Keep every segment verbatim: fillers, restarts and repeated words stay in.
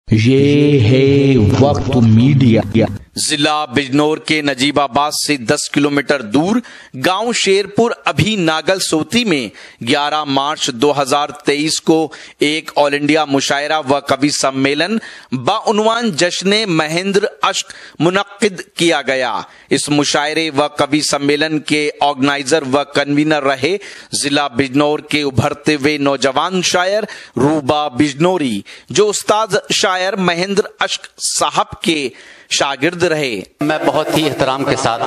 ये है वक्त मीडिया। जिला बिजनौर के नजीबाबाद से दस किलोमीटर दूर गांव शेरपुर अभी नागल सोती में ग्यारह मार्च दो हज़ार तेईस को एक ऑल इंडिया मुशायरा व कवि सम्मेलन बाउनवान जश्न महेंद्र अश्क मुनक्किद किया गया। इस मुशायरे व कवि सम्मेलन के ऑर्गेनाइजर व कन्वीनर रहे जिला बिजनौर के उभरते हुए नौजवान शायर रूबा बिजनौरी, जो उस्ताद शायर महेंद्र अश्क साहब के शागिर्द रहे। मैं बहुत ही एहतराम के साथ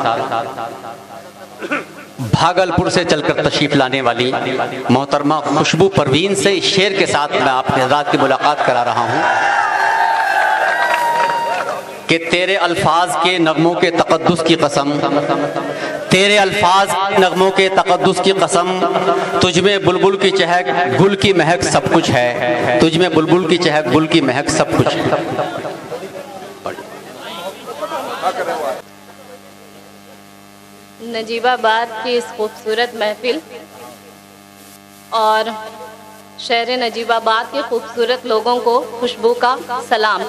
भागलपुर से चलकर तशरीफ लाने वाली मोहतरमा खुशबू परवीन से इस शेर के साथ मैं आपके हज़रात की मुलाकात करा रहा हूं कि तेरे अल्फाज के नगमों के तकद्दुस की कसम, तेरे अल्फाज नगमों के तकद्दुस की कसम, तुझमें बुलबुल की चहक गुल की महक सब कुछ है, तुझमें बुलबुल की चहक गुल की महक सब कुछ है। नजीबाबाद की इस खूबसूरत महफिल और शहर नजीबाबाद के खूबसूरत लोगों को खुशबू का सलाम।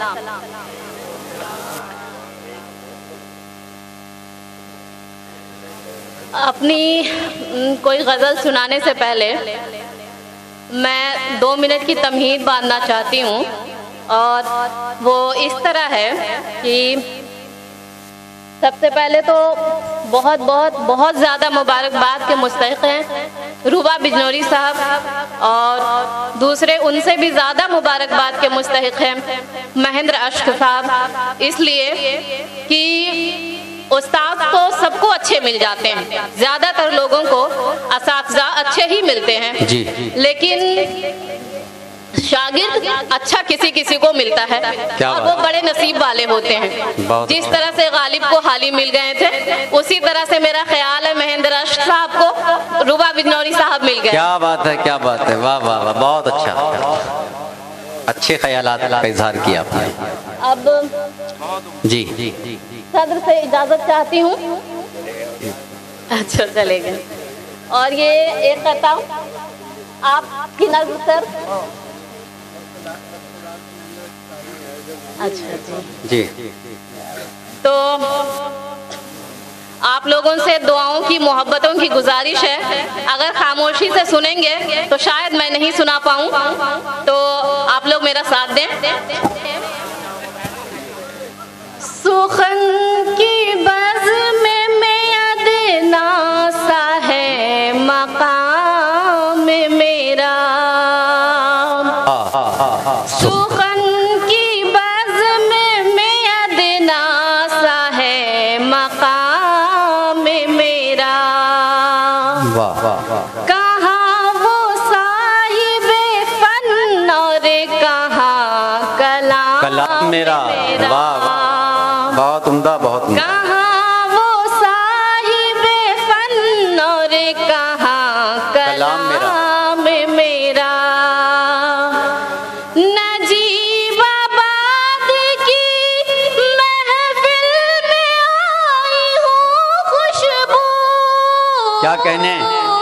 अपनी कोई गज़ल सुनाने से पहले मैं दो मिनट की तमहीद बांधना चाहती हूँ और वो इस तरह है कि सबसे पहले तो बहुत बहुत बहुत ज़्यादा मुबारकबाद के मुस्तहिक़ हैं रूबा बिजनौरी साहब, और दूसरे उनसे भी ज़्यादा मुबारकबाद के मुस्तहिक़ हैं महेंद्र अश्क साहब, इसलिए कि उस्ताद तो सबको अच्छे मिल जाते हैं, ज़्यादातर लोगों को असातिज़ा अच्छे ही मिलते हैं जी, लेकिन शागिर्द अच्छा किसी किसी को मिलता है और वो बड़े नसीब वाले होते हैं। जिस तरह से गालिब को हाली मिल गए थे, उसी तरह से मेरा ख्याल है महेंद्र अश्क साहब को रूबा बिजनौरी साहब मिल गए। क्या बात है, क्या बात है, वाह वाह वाह, बहुत अच्छा, अच्छे ख्यालात का इजहार किया आपने। अब जी सदर से इजाजत चाहती हूँ। अच्छा चलेगा। और ये एक करता हूँ आपकी नजर सर। अच्छा जी जी तो आप लोगों से दुआओं की मोहब्बतों की गुजारिश है, अगर खामोशी से सुनेंगे तो शायद मैं नहीं सुना पाऊँ, तो आप लोग मेरा साथ दें। सुखन की बज़्म में अदना सा है मकाम मेरा, सुखन की बज़्म में अदना सा है मकाम मेरा, कहाँ वो साहिबे फन और कहाँ कलाम कलाम मेरा, वाह बहुत उम्दा, बहुत उम्दा। कहाँ वो साहिबे फन और कहाँ कलाम मेरा, मेरा। नजीबाबाद की महफिल में आई हूँ खुशबू, क्या कहने,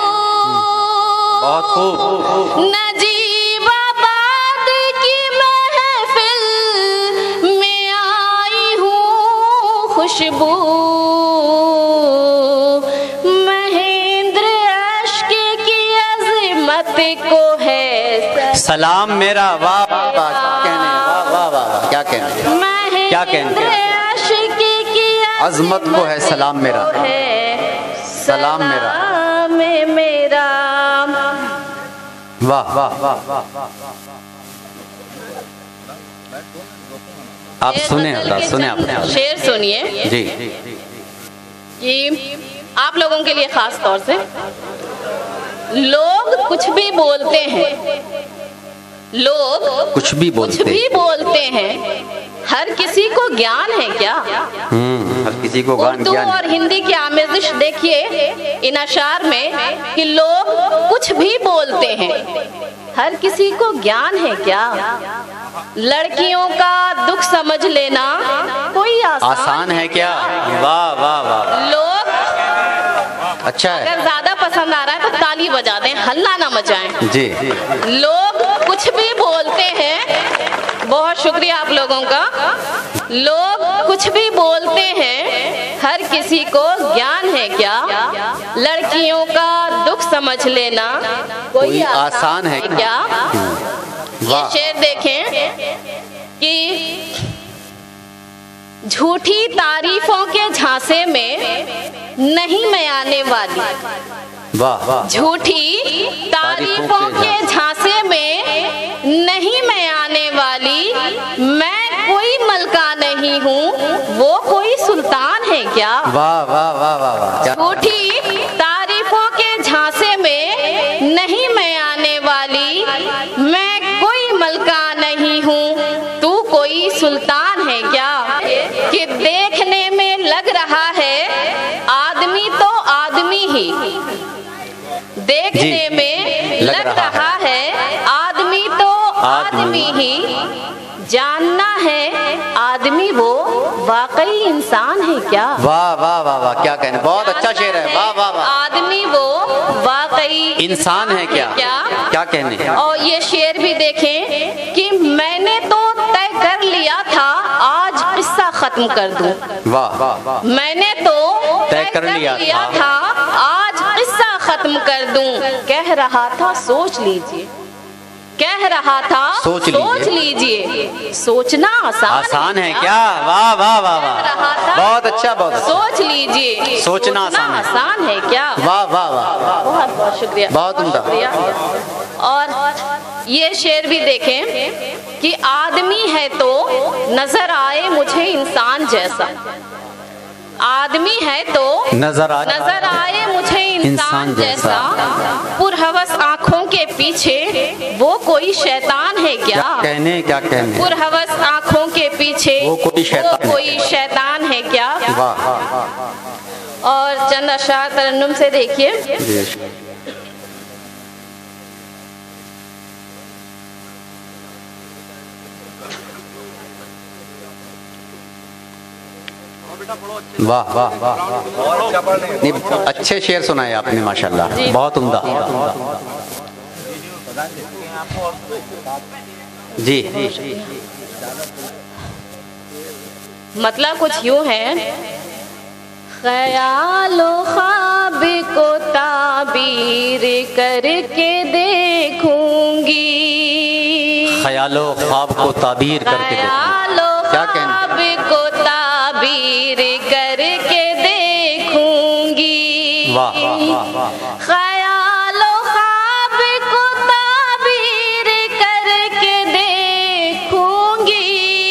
बहुत खूब। नजीबाबाद की महफिल में आई हूँ खुशबू, महेंद्र अश्क की अज़मत को है सलाम मेरा, वाह वाह, क्या कहने, वाह वाह वाह, क्या कहने, क्या कहने, अश्क की अज़मत को है सलाम मेरा, सलाम मेरा, मेरा। वाह वाह वाह, आप सुने सुने आप शेर सुनिए जी कि आप लोगों के लिए खास तौर से। लोग कुछ भी बोलते हैं, लोग कुछ भी बोलते कुछ भी बोलते हैं, हर किसी को ज्ञान है क्या? हम्म हर किसी को ज्ञान उर्दू और हिंदी की आमेजिश देखिए इन अशार में कि लोग कुछ भी बोलते हैं, हर किसी को ज्ञान है क्या? लड़कियों का दुख समझ लेना कोई आसान, आसान है क्या? वाह वाह वाह, लोग अच्छा है। अगर ज्यादा पसंद आ रहा है तो ताली बजा दें, हल्ला ना मचाएं जी। लोग कुछ भी बोलते हैं, बहुत शुक्रिया आप लोगों का। लोग कुछ भी बोलते हैं, हर किसी को ज्ञान है क्या? लड़कियों का दुख समझ लेना कोई आसान है क्या? ये शेर देखें कि झूठी तारीफों के झांसे में नहीं मैं आने वाली। वाह वाह। झूठी तारीफों के झांसे में नहीं मैं आने वाली। मैं कोई मलका नहीं हूँ, वो कोई सुल्तान है क्या? वाह वाह वाह वाह वाह। झूठी तारीफों के झांसे में नहीं मैं आने वाली। मैं कोई मलका नहीं हूँ, तू कोई सुल्तान है क्या? कि देखने में लग रहा है आदमी तो आदमी ही, देखने में लग, लग रहा, रहा है आदमी तो आदमी ही, जानना है आदमी वो वाकई इंसान है क्या? वाह वाह वाह वाह, क्या कहने, बहुत अच्छा शेर है। वाह वाह वाह। आदमी वो वाकई इंसान है क्या? क्या क्या कहने। और ये शेर भी देखें कि मैंने तो तय कर लिया था आज किस्सा खत्म कर दूं। वाह वाह। मैंने तो तय कर लिया था आज किस्सा खत्म कर दूं। कह रहा था सोच लीजिए, कह रहा था सोच लीजिए, लीजिए। सोचना आसान आसान है क्या? वाह वाह वाह वाह, बहुत अच्छा बहुत अच्छा। सोच लीजिए, सोचना आसान है, आसान है क्या? वाह वाह वाह, बहुत बहुत शुक्रिया, बहुत उम्दा। और ये शेर भी देखें कि आदमी है तो नजर आए मुझे इंसान जैसा। आदमी है तो नजर आए नजर आए मुझे इंसान, इंसान जैसा। पुरहवस आंखों के पीछे वो कोई शैतान है क्या? क्या कहने क्या कहने। पुरहवस आंखों के पीछे वो कोई शैतान, वो कोई शैतान है क्या? वाह। और चंद अशार तरन्नुम से देखिए। वाह वाह वाह, नहीं अच्छे शेर सुनाए आपने माशाल्लाह, बहुत उम्दा। जी मतलब कुछ यूं है, ख्यालो ख्वाब को ताबीर करके देखूंगी। ख्यालो ख्वाब को ताबीर करके देखूंगी, क्या कहने को ताबीर करके देखूंगी। वाह वाह वाह। ख्यालो ख्वाब को ताबीर करके देखूंगी।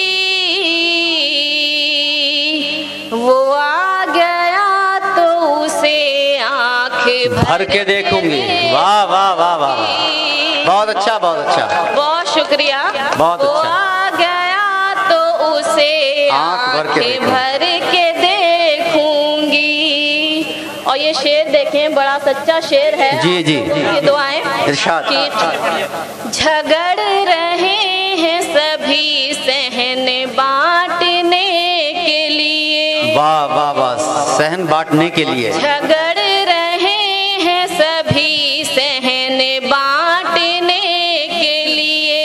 वो आ गया तो उसे आंख भर के देखूंगी। वाह वाह वाह वाह, बहुत अच्छा बहुत अच्छा, बहुत शुक्रिया, बहुत अच्छा। आ गया तो उसे आंख भर के भर के देखूंगी। और ये शेर देखें, बड़ा सच्चा शेर है। जी जी, ये दुआएं इरशाद। झगड़ रहे हैं सभी सहन बांटने के लिए। वाह वाह वाह, सहन बांटने के लिए। झगड़ रहे हैं सभी सहन बांटने के लिए।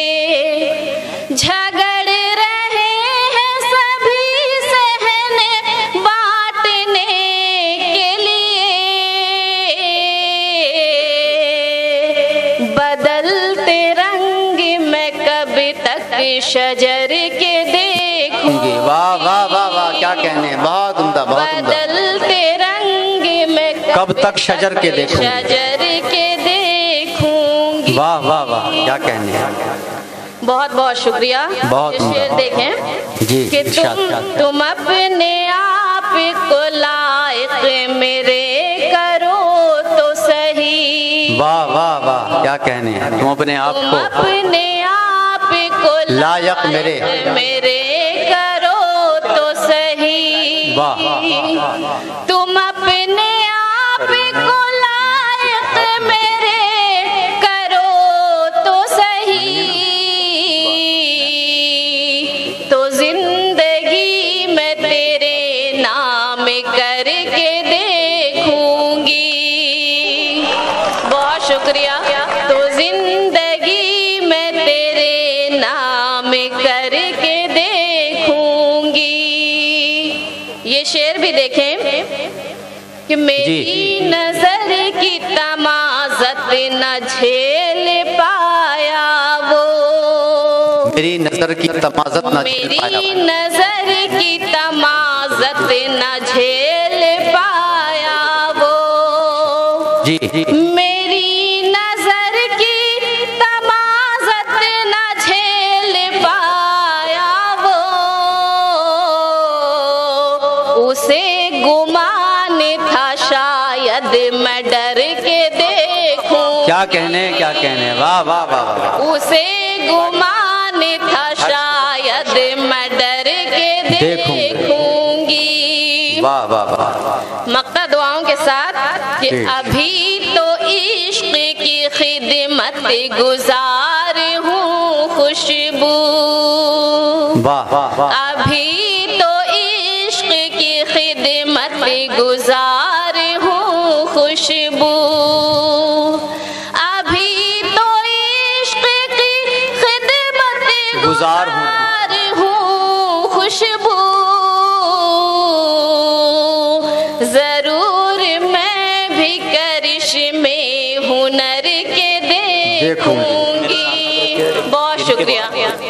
झगड़ रहे हैं सभी सहन बांटने के लिए। बदलते रंग मैं कब तक शजर के देखूंगी। वाह वाह वाह वाह, क्या कहने, बहुत उम्दा बहुत उम्दा। बदलते रंग मैं कब तक शजर के देखूंगी, शजर के देखूंगी। वाह वाह वाह, क्या कहने, बहुत बहुत शुक्रिया। बहुत ये शेर देखें जी, कि तुम तुम अपने आप को लायक मेरे करो तो सही। वाह वाह वाह, क्या कहने, तुम अपने आप तुम को अपने आप को लायक मेरे मेरे करो तो सही। वाह। तुम अपने आप को लायक मेरे करो तो सही। तो जिंदगी में तेरे नाम करके देखूंगी। बहुत शुक्रिया। तो जिंदगी में तेरे नाम कि मेरी नजर की तमाज़त न झेल पाया वो, मेरी नजर की तमाज़त न झेल पाया, मेरी नजर की तमाज़त न झेल पाया वो, जी जी, मेरी नजर की तमाज़त न झेल पाया वो, उसे गुमान था शायद मैं डर के देखूं, क्या कहने क्या कहने, वाह वाह वाह वाह, उसे गुमान था शायद मैं डर के देखूंगी, वाह वाह वाह। मक्ता दुआओं के साथ कि अभी तो इश्क की खिदमत गुजार हूँ खुशबू, वाह वाह वाह, अभी तो इश्क की खिदमत गुजार हूँ खुशबू, अभी तो इश्क की खिदमत गुजार हूँ खुशबू, जरूर मैं भी करिश्मे हुनर के देखूंगी। बहुत शुक्रिया।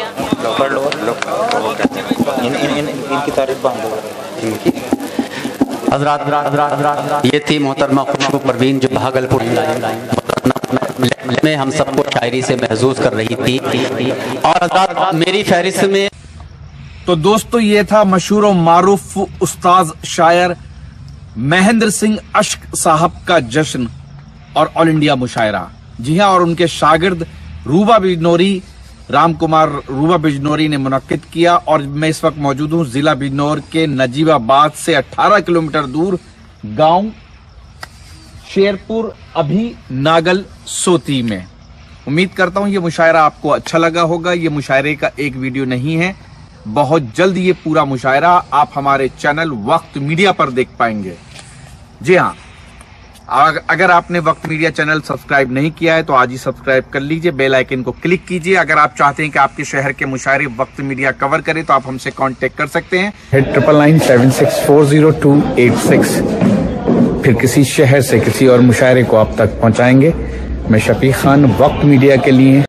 इनकी तारीफ हज़रात, ये थी मोहतरमा खुशबू परवीन जो भागलपुर में हम सबको शायरी से महसूस कर रही थी। और हज़रात मेरी फहरिस्त में तो दोस्तों ये था मशहूर और मारूफ उस्ताद शायर महेंद्र सिंह अश्क साहब का जश्न और ऑल इंडिया मुशायरा। जी हाँ, और उनके शागिर्द रूबा बिजनौरी, राम कुमार रूबा बिजनौरी ने मुनक्किद किया। और मैं इस वक्त मौजूद हूँ जिला बिजनौर के नजीबाबाद से अठारह किलोमीटर दूर गांव शेरपुर अभी नागल सोती में। उम्मीद करता हूँ ये मुशायरा आपको अच्छा लगा होगा। ये मुशायरे का एक वीडियो नहीं है, बहुत जल्द ये पूरा मुशायरा आप हमारे चैनल वक्त मीडिया पर देख पाएंगे। जी हाँ, अगर आपने वक्त मीडिया चैनल सब्सक्राइब नहीं किया है तो आज ही सब्सक्राइब कर लीजिए, बेल आइकन को क्लिक कीजिए। अगर आप चाहते हैं कि आपके शहर के मुशायरे वक्त मीडिया कवर करे तो आप हमसे कांटेक्ट कर सकते हैं triple nine seven six four zero two eight six. फिर किसी शहर से किसी और मुशायरे को आप तक पहुंचाएंगे। मैं शफीक खान, वक्त मीडिया के लिए।